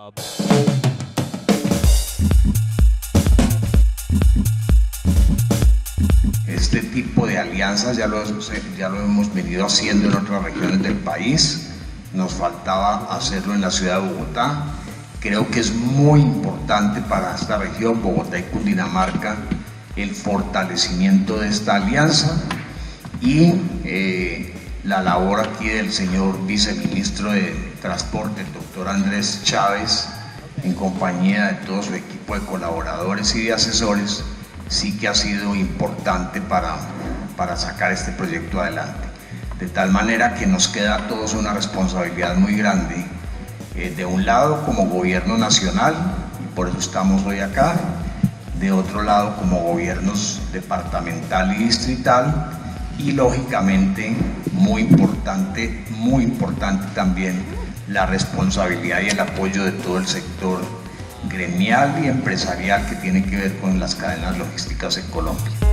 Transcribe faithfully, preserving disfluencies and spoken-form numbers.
Este tipo de alianzas ya lo, ya lo hemos venido haciendo en otras regiones del país, nos faltaba hacerlo en la ciudad de Bogotá. Creo que es muy importante para esta región, Bogotá y Cundinamarca, el fortalecimiento de esta alianza y eh, la labor aquí del señor viceministro de Transporte, el doctor Andrés Chávez, en compañía de todo su equipo de colaboradores y de asesores, sí que ha sido importante para, para sacar este proyecto adelante. De tal manera que nos queda a todos una responsabilidad muy grande, eh, de un lado como gobierno nacional, y por eso estamos hoy acá, de otro lado como gobiernos departamental y distrital, y lógicamente muy importante, muy importante también la responsabilidad y el apoyo de todo el sector gremial y empresarial que tiene que ver con las cadenas logísticas en Colombia.